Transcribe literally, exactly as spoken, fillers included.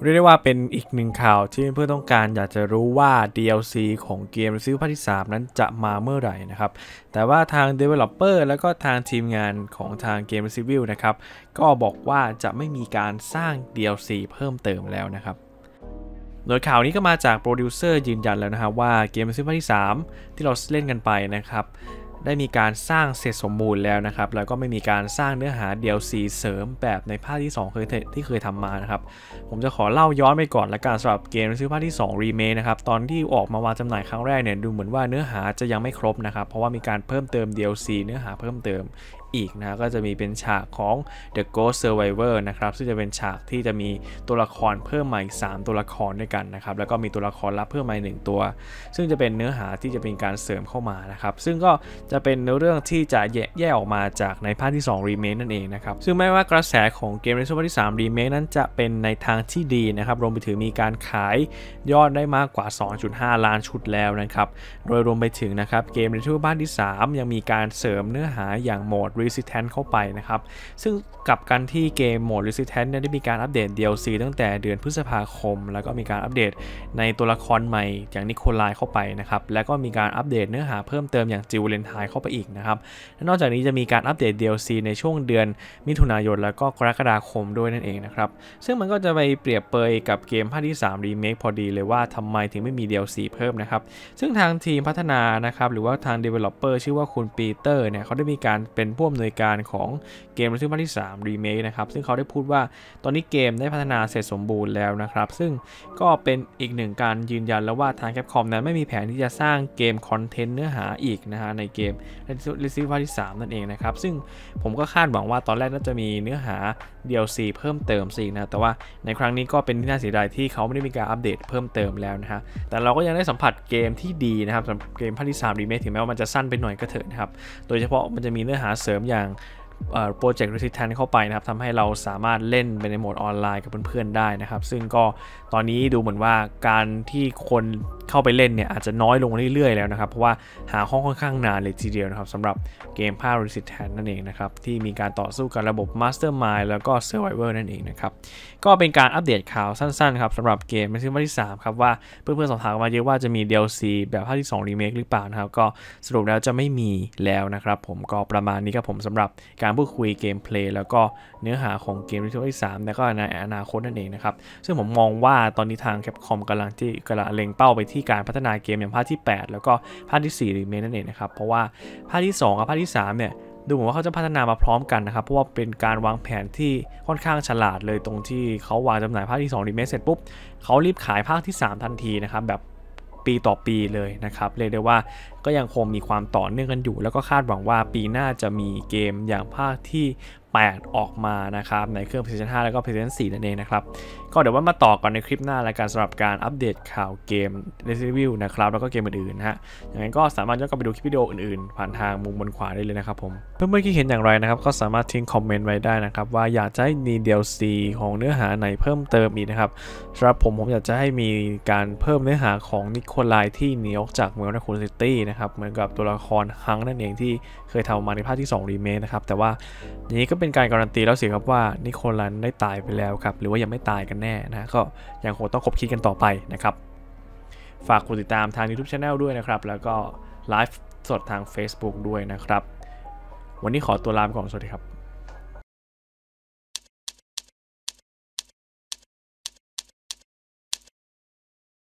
เรียกได้ว่าเป็นอีกหนึ่งข่าวที่เพื่อนต้องการอยากจะรู้ว่า ดี แอล ซี ของเกม Resident Evil ภาคที่สามนั้นจะมาเมื่อไหร่นะครับแต่ว่าทาง Developer แล้วก็ทางทีมงานของทางเกม Resident Evil นะครับก็บอกว่าจะไม่มีการสร้าง ดี แอล ซี เพิ่มเติมแล้วนะครับโดยข่าวนี้ก็มาจากโปรดิวเซอร์ยืนยันแล้วนะครับว่าเกม Resident Evil ภาคที่สามที่เราเล่นกันไปนะครับได้มีการสร้างเสร็จสมบูรณ์แล้วนะครับแล้วก็ไม่มีการสร้างเนื้อหา ดี แอล ซี เสริมแบบในภาคที่สองเคยที่เคยทำมานะครับผมจะขอเล่าย้อนไปก่อนละกันสำหรับเกมซื้อภาคที่สอง Remake นะครับตอนที่ออกมาวางจำหน่ายครั้งแรกเนี่ยดูเหมือนว่าเนื้อหาจะยังไม่ครบนะครับเพราะว่ามีการเพิ่มเติม ดี แอล ซี เนื้อหาเพิ่มเติมอีกนะก็จะมีเป็นฉากของ The Ghost Survivor นะครับซึ่งจะเป็นฉากที่จะมีตัวละครเพิ่มมาอีกสามตัวละครด้วยกันนะครับแล้วก็มีตัวละครลับเพิ่มมาหนึ่งตัวซึ่งจะเป็นเนื้อหาที่จะเป็นการเสริมเข้ามานะครับซึ่งก็จะเป็นเนื้อเรื่องที่จะแยกออกมาจากในภาคที่สอง Remake นั่นเองนะครับซึ่งไม่ว่ากระแสของเกม Resident Evil ที่สาม Remake นั้นจะเป็นในทางที่ดีนะครับรวมไปถึงมีการขายยอดได้มากกว่า สองจุดห้า ล้านชุดแล้วนะครับโดยรวมไปถึงนะครับเกม Resident Evil ภาคที่สามยังมีการเสริมเนื้อหาอย่างโหมด Resistance เข้าไปนะครับซึ่งกับกันที่เกมโหมด Resistance เนี่ยได้มีการอัปเดต ดี แอล ซี ตั้งแต่เดือนพฤษภาคมแล้วก็มีการอัปเดตในตัวละครใหม่อย่างนิโคลายเข้าไปนะครับแล้วก็มีการอัปเดตเนื้อหาเพิ่มเติมอย่างจิวเลนไทเข้าไปอีกนะครับและนอกจากนี้จะมีการอัปเดต ดี แอล ซี ในช่วงเดือนมิถุนายนแล้วก็กรกฎาคมด้วยนั่นเองนะครับซึ่งมันก็จะไปเปรียบเปยกับเกมภาคที่สาม Remake พอดีเลยว่าทำไมถึงไม่มี ดี แอล ซี เพิ่มนะครับซึ่งทางทีมพัฒนานะครับหรือว่าทาง Developer ชื่อว่าคุณปีเตอร์เนี่ยเขาได้มีการเป็นผู้อำนวยการของเกม Resident Evil ภาคที่สาม Remake นะครับซึ่งเขาได้พูดว่าตอนนี้เกมได้พัฒนาเสร็จสมบูรณ์แล้วนะครับซึ่งก็เป็นอีกหนึ่งการยืนยันแล้วว่าทาง Capcom นั้นไม่มีแผนที่จะสร้างเกมคอนเทนต์เนื้อหาอีกนะฮะในเกม Resident Evil ภาคที่สามนั่นเองนะครับซึ่งผมก็คาดหวังว่าตอนแรกน่าจะมีเนื้อหา ดี แอล ซี เพิ่มเติมสินะแต่ว่าในครั้งนี้ก็เป็นที่น่าเสียดายที่เขาไม่ได้มีการอัปเดตเพิ่มเติมแล้วนะฮะแต่เราก็ยังได้สัมผัสเกมที่ดีนะครับสำหรับเกมภาคที่สาม Remake ถึงแม้ว่ามันจะสั้นไปหน่อยก็เถอะนะครับโดยเฉพาะมันจะมีเนื้อหาเสริมอย่างโปรเจกต์ Resistance เข้าไปนะครับทำให้เราสามารถเล่นไปในโหมดออนไลน์กับเพื่อนๆได้นะครับซึ่งก็ตอนนี้ดูเหมือนว่าการที่คนเข้าไปเล่นเนี่ยอาจจะน้อยลงเรื่อยๆแล้วนะครับเพราะว่าหาห้องค่อนข้างนานเลยทีเดียวนะครับสำหรับเกมภาค Resistance นั่นเองนะครับที่มีการต่อสู้กับระบบ Mastermind แล้วก็ Survivor นั่นเองนะครับก็เป็นการอัปเดตข่าวสั้นๆครับสำหรับเกม Resident Evil ที่สามครับว่าเพื่อนๆสอบถามมาเยอะว่าจะมี ดี แอล ซี แบบภาคที่สอง Remake หรือเปล่านะครับก็สรุปแล้วจะไม่มีแล้วนะครับผมก็ประมาณนี้ครับผมสำหรับการพูดคุยเกมเพลย์แล้วก็เนื้อหาของเกม Resident Evil ที่สามแล้วก็ในอนาคตนั่นเองนะครับซึ่งผมมองว่าตอนนี้ทาง Capcom กำลังที่กำลังเล็งเป้าไปที่การพัฒนาเกมอย่างภาคที่แปดแล้วก็ภาคที่สี่ Remake นั่นเองนะครับเพราะว่าภาคที่สองกับภาคที่สามเนี่ยดูเหมือนว่าเขาจะพัฒนามาพร้อมกันนะครับเพราะว่าเป็นการวางแผนที่ค่อนข้างฉลาดเลยตรงที่เขาวางจำหน่ายภาคที่สอง Remake เสร็จปุ๊บเขารีบขายภาคที่สามทันทีนะครับแบบปีต่อปีเลยนะครับเรียกได้ว่าก็ยังคงมีความต่อเนื่องกันอยู่แล้วก็คาดหวังว่าปีหน้าจะมีเกมอย่างภาคที่แปดออกมานะครับในเครื่อง PlayStation ห้าแล้วก็ PlayStation สี่นั่นเองนะครับก็เดี๋ยวว่ามาต่อกันในคลิปหน้ารายการสำหรับการอัปเดตข่าวเกม Resident Evil นะครับแล้วก็เกมอื่นๆนะฮะอย่างนั้นก็สามารถย้อนกลับไปดูคลิปวิดีโออื่นๆผ่านทางมุมบนขวาได้เลยนะครับผมเพื่อนๆคิดเห็นอย่างไรนะครับก็สามารถทิ้งคอมเมนต์ไว้ได้นะครับว่าอยากจะให้มี ดี แอล ซี ของเนื้อหาไหนเพิ่มเติมอีกนะครับสำหรับผมผมอยากจะให้มีการเพิ่มเนื้อหาของนิโคลายที่หนีออกจากเมืองนาคูนซิตี้นะครับเหมือนกับตัวละครฮังนั่นเองที่เคยทำมาในภาคที่สอง Remake นะครับแต่ว่าอย่างนี้ก็เป็นการการันตีแล้วสิครับว่านิโคลันได้ตายไปแล้วครับหรือว่ายังไม่ตายกันแน่นะก็ยังคงต้องคบคิดกันต่อไปนะครับฝากกดติดตามทาง YouTube Channel ด้วยนะครับแล้วก็ไลฟ์สดทาง Facebook ด้วยนะครับวันนี้ขอตัวลาไปก่อนสวัสดีครับ